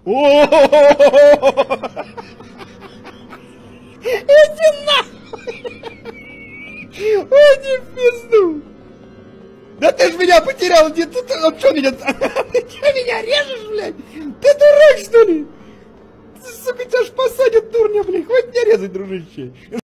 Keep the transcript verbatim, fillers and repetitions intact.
Иди нахуй! Иди в пизду! Да ты ж меня потерял! Ты, ты, ты, он что меня... Ты что, меня режешь, блядь? Ты дурак, что ли? Сука, тебя ж посадят, дурня, блядь! Хватит меня резать, дружище!